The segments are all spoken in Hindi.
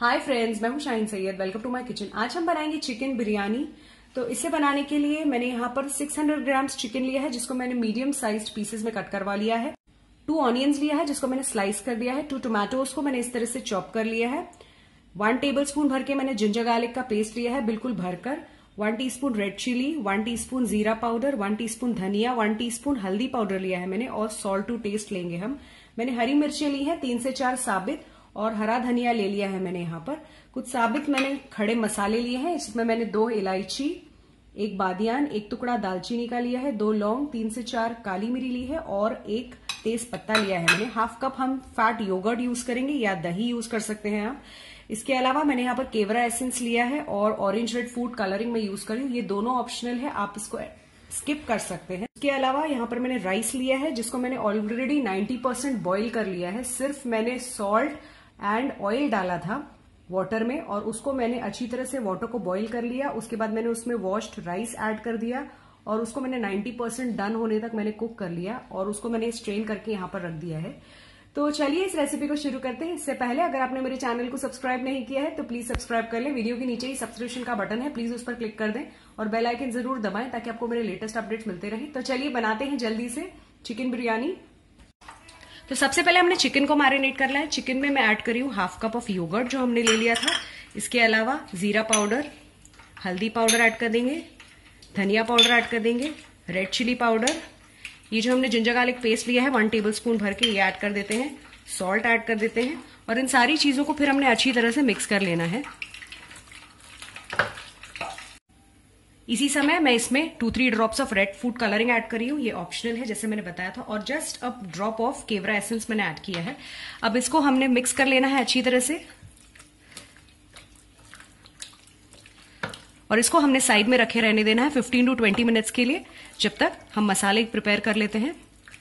हाय फ्रेंड्स, मैं हूं Shaheen Sayyed. Welcome to my kitchen. आज हम बनाएंगे चिकन बिरयानी। तो इसे बनाने के लिए मैंने यहाँ पर 600 ग्राम्स चिकन लिया है, जिसको मैंने मीडियम साइज्ड पीसेस में कट करवा लिया है। 2 ऑनियंस लिया है, जिसको मैंने स्लाइस कर दिया है। 2 टोमेटोज को मैंने इस तरह से चॉप कर लिया है। 1 टेबलस्पून भर के मैंने जिंजर गार्लिक का पेस्ट लिया है, बिल्कुल भरकर। 1 टीस्पून रेड चिली, 1 टीस्पून जीरा पाउडर, 1 टीस्पून धनिया, 1 टीस्पून हल्दी पाउडर लिया है मैंने, और सॉल्ट टू टेस्ट लेंगे हम। मैंने हरी मिर्चें ली है 3 से 4 साबित, और हरा धनिया ले लिया है मैंने यहाँ पर। कुछ साबित मैंने खड़े मसाले लिए हैं, इसमें मैंने 2 इलायची, 1 बादियान, 1 टुकड़ा दालचीनी का लिया है, 2 लौंग, 3 से 4 काली मिरी ली है, और 1 तेज पत्ता लिया है मैंने। हाफ कप हम फैट योगर्ट यूज करेंगे या दही यूज कर सकते हैं आप। इसके अलावा मैंने यहाँ पर केवरा एसेंस लिया है और ऑरेंज रेड फूड कलरिंग में यूज करी हूँ। ये दोनों ऑप्शनल है, आप इसको स्किप कर सकते हैं। इसके अलावा यहाँ पर मैंने राइस लिया है, जिसको मैंने ऑलरेडी 90% बॉईल कर लिया है। सिर्फ मैंने सॉल्ट एंड ऑयल डाला था वाटर में, और उसको मैंने अच्छी तरह से वाटर को बॉईल कर लिया। उसके बाद मैंने उसमें वॉश्ड राइस ऐड कर दिया, और उसको मैंने 90% डन होने तक मैंने कुक कर लिया, और उसको मैंने स्ट्रेन करके यहाँ पर रख दिया है। तो चलिए इस रेसिपी को शुरू करते हैं। इससे पहले अगर आपने मेरे चैनल को सब्सक्राइब नहीं किया है तो प्लीज सब्सक्राइब कर लें। वीडियो के नीचे ही सब्सक्रिप्शन का बटन है, प्लीज उस पर क्लिक कर दें, और बेल आइकन जरूर दबाएं ताकि आपको मेरे लेटेस्ट अपडेट्स मिलते रहे। तो चलिए बनाते हैं जल्दी से चिकन बिरयानी। तो सबसे पहले हमने चिकन को मैरिनेट करना है। चिकन में मैं ऐड करी हूँ हाफ कप ऑफ योगर्ट जो हमने ले लिया था। इसके अलावा जीरा पाउडर, हल्दी पाउडर ऐड कर देंगे, धनिया पाउडर ऐड कर देंगे, रेड चिली पाउडर, ये जो हमने जिंजर गार्लिक पेस्ट लिया है 1 टेबलस्पून भर के, ये ऐड कर देते हैं, सॉल्ट ऐड कर देते हैं, और इन सारी चीजों को फिर हमने अच्छी तरह से मिक्स कर लेना है। इसी समय मैं इसमें 2-3 drops of red food colouring add कर रही हूँ, ये ऑप्शनल है जैसे मैंने बताया था, और just a drop of kewra essence मैंने ऐड किया है। अब इसको हमने मिक्स कर लेना है अच्छी तरह से, और इसको हमने साइड में रखे रहने देना है 15 to 20 मिनट्स के लिए, जब तक हम मसाले प्रिपेयर कर लेते हैं।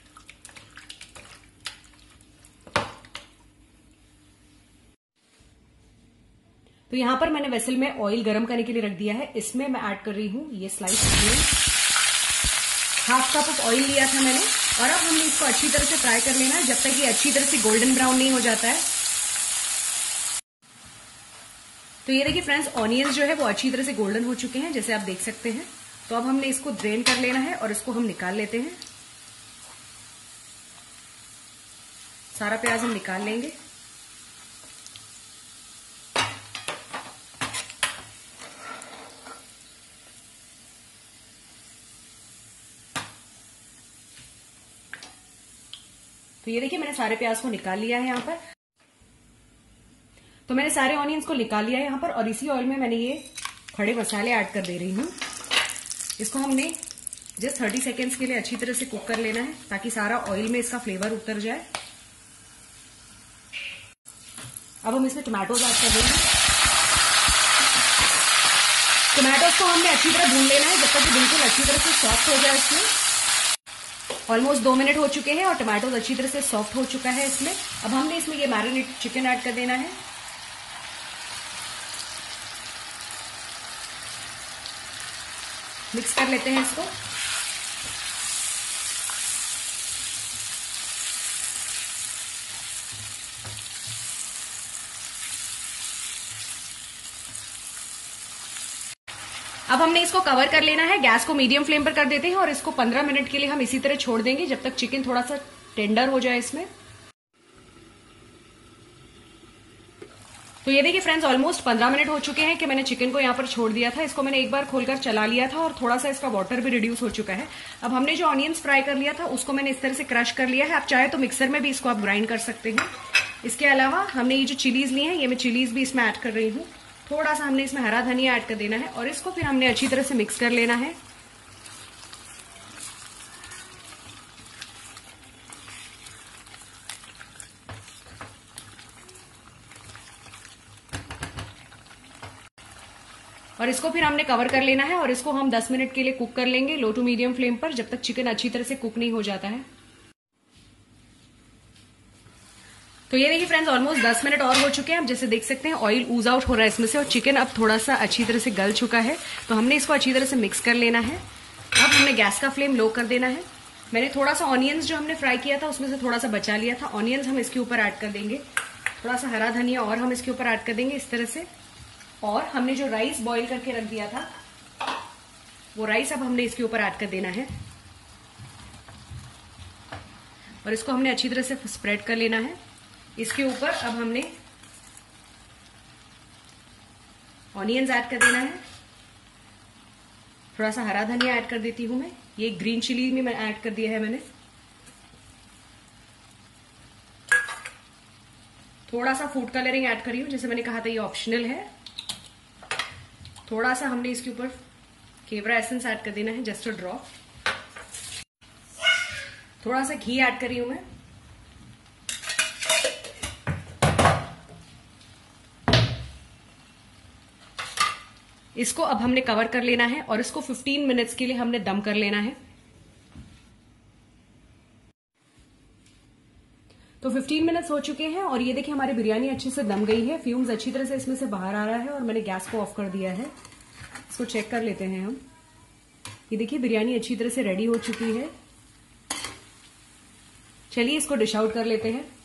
तो यहां पर मैंने वेसल में ऑयल गरम करने के लिए रख दिया है। इसमें मैं ऐड कर रही हूं ये slice onion, half cup of oil लिया था मैंने, और अब हमने इसको अच्छी तरह से फ्राई कर लेना है जब तक ये अच्छी तरह से गोल्डन ब्राउन नहीं हो जाता है। तो ये देखिए फ्रेंड्स, ऑनियंस जो है वो अच्छी तरह से गोल्डन हो चुके हैं, जैसे आप देख सकते हैं। तो अब हमने इसको ड्रेन कर लेना है और इसको हम निकाल लेते हैं। सारा प्याज हम निकाल लेंगे। तो ये देखिए मैंने सारे प्याज को निकाल लिया है यहाँ पर। तो मैंने सारे ऑनियंस को निकाल लिया है यहाँ पर, और इसी ऑयल में मैंने ये खड़े मसाले ऐड कर दे रही हूँ। इसको हमने जस्ट 30 सेकेंड्स के लिए अच्छी तरह से कुक कर लेना है, ताकि सारा ऑयल में इसका फ्लेवर उतर जाए। अब हम इसमें टोमेटोज ऐड कर देंगे। टोमेटोज को हमने अच्छी तरह भून लेना है जब तक कि बिल्कुल अच्छी तरह से सॉफ्ट हो जाए। इसमें ऑलमोस्ट 2 मिनट हो चुके हैं और टमाटोज अच्छी तरह से सॉफ्ट हो चुका है इसमें। अब हमने इसमें ये मैरिनेट चिकन ऐड कर देना है। मिक्स कर लेते हैं इसको। अब हमने इसको कवर कर लेना है। गैस को मीडियम फ्लेम पर कर देते हैं, और इसको 15 मिनट के लिए हम इसी तरह छोड़ देंगे जब तक चिकन थोड़ा सा टेंडर हो जाए इसमें। तो ये देखिए फ्रेंड्स, ऑलमोस्ट 15 मिनट हो चुके हैं कि मैंने चिकन को यहाँ पर छोड़ दिया था। इसको मैंने एक बार खोलकर चला लिया था, और थोड़ा सा इसका वाटर भी रिड्यूस हो चुका है। अब हमने जो ऑनियंस फ्राई कर लिया था उसको मैंने इस तरह से क्रश कर लिया है। आप चाहे तो मिक्सर में भी इसको आप ग्राइंड कर सकते हैं। इसके अलावा हमने ये जो चिलीज ली है, ये मैं चिलीज भी इसमें ऐड कर रही हूँ। थोड़ा सा हमने इसमें हरा धनिया ऐड कर देना है, और इसको फिर हमने अच्छी तरह से मिक्स कर लेना है। और इसको फिर हमने कवर कर लेना है, और इसको हम 10 मिनट के लिए कुक कर लेंगे लो टू मीडियम फ्लेम पर, जब तक चिकन अच्छी तरह से कुक नहीं हो जाता है। तो ये देखिए फ्रेंड्स, ऑलमोस्ट 10 मिनट और हो चुके हैं। अब जैसे देख सकते हैं ऑयल ऊज आउट हो रहा है इसमें से, और चिकन अब थोड़ा सा अच्छी तरह से गल चुका है। तो हमने इसको अच्छी तरह से मिक्स कर लेना है। अब हमने गैस का फ्लेम लो कर देना है। मैंने थोड़ा सा ऑनियंस जो हमने फ्राई किया था उसमें से थोड़ा सा बचा लिया था, ऑनियंस हम इसके ऊपर ऐड कर देंगे। थोड़ा सा हरा धनिया और हम इसके ऊपर ऐड कर देंगे इस तरह से। और हमने जो राइस बॉईल करके रख दिया था वो राइस अब हमने इसके ऊपर ऐड कर देना है और इसको हमने अच्छी तरह से स्प्रेड कर लेना है। इसके ऊपर अब हमने ऑनियंस ऐड कर देना है। थोड़ा सा हरा धनिया ऐड कर देती हूं मैं, ये ग्रीन चिली में मैं ऐड कर दिया है मैंने। थोड़ा सा फूड कलरिंग ऐड करी हूं, जैसे मैंने कहा था ये ऑप्शनल है। थोड़ा सा हमने इसके ऊपर केवड़ा एसेंस ऐड कर देना है, जस्ट अ ड्रॉप। थोड़ा सा घी ऐड करी हूं मैं। इसको अब हमने कवर कर लेना है और इसको 15 मिनट्स के लिए हमने दम कर लेना है। तो 15 मिनट्स हो चुके हैं और ये देखिए हमारी बिरयानी अच्छे से दम गई है, फ्यूम्स अच्छी तरह से इसमें से बाहर आ रहा है और मैंने गैस को ऑफ कर दिया है। इसको चेक कर लेते हैं हम। ये देखिए बिरयानी अच्छी तरह से रेडी हो चुकी है। चलिए इसको डिश आउट कर लेते हैं।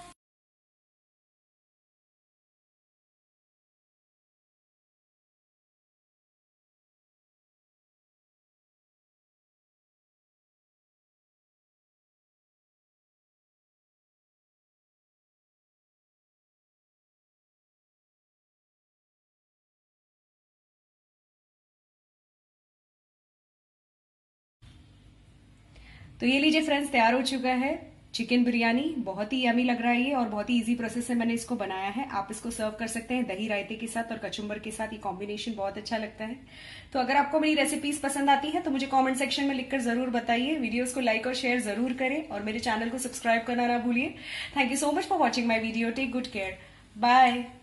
तो ये लीजिए फ्रेंड्स, तैयार हो चुका है चिकन बिरयानी। बहुत ही यमी लग रहा है ये और बहुत ही इजी प्रोसेस से मैंने इसको बनाया है। आप इसको सर्व कर सकते हैं दही रायते के साथ और कचुम्बर के साथ, ये कॉम्बिनेशन बहुत अच्छा लगता है। तो अगर आपको मेरी रेसिपीज पसंद आती है तो मुझे कमेंट सेक्शन में लिखकर जरूर बताइए। वीडियोस को लाइक और शेयर जरूर करें और मेरे चैनल को सब्सक्राइब करना ना भूलिए। Thank you so much for watching my video. Take good care. Bye.